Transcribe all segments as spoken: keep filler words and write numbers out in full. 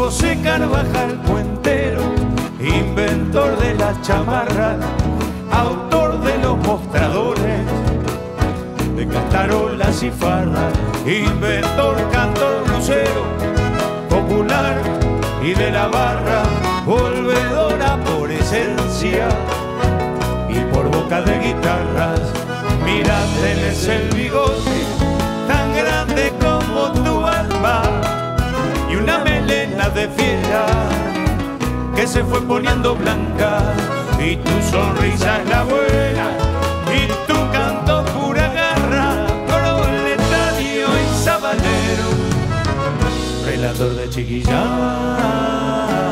José Carvajal, puentero, inventor de las chamarras, autor de los mostradores, de castarolas y farras, inventor, cantor, blusero, popular y de la barra, volvedora por esencia y por boca de guitarras. Mira, tenés el bigote tan grande como tu alma y una melena de fiera que se fue poniendo blanca, y tu sonrisa es la buena y tu canto pura garra, proletario y sabanero, relator de chiquillada.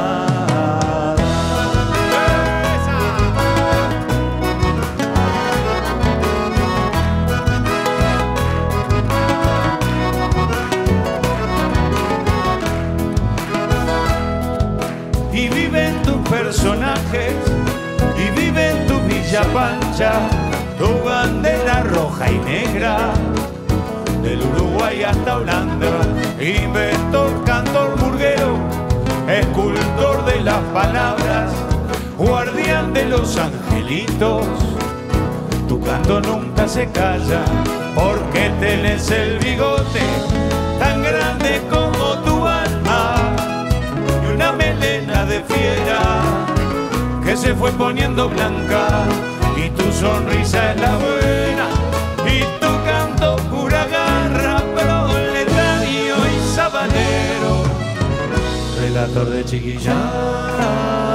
Y viven tus personajes, y vive en tu Villa Pancha, tu bandera roja y negra, del Uruguay hasta Holanda. Inventor, cantor, murguero, escultor de las palabras, guardián de los angelitos, tu canto nunca se calla, porque tenés el bigote tan grande como tu alma y una melena de fiera que se fue poniendo blanca, y tu sonrisa es la buena y tu canto pura garra, proletario y sabanero, relator de chiquillada.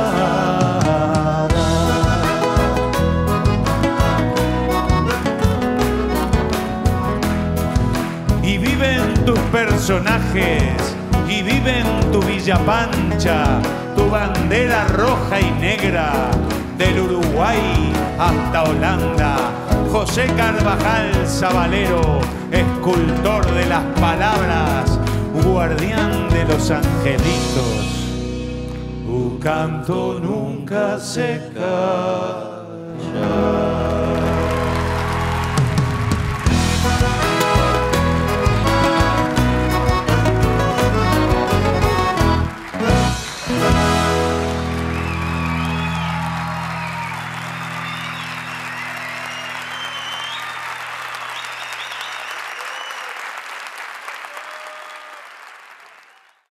Y viven tus personajes, y viven tu Villa Pancha, tu bandera roja y negra, del Uruguay hasta Holanda. José Carvajal Sabalero, escultor de las palabras, guardián de los angelitos, tu canto nunca se calla.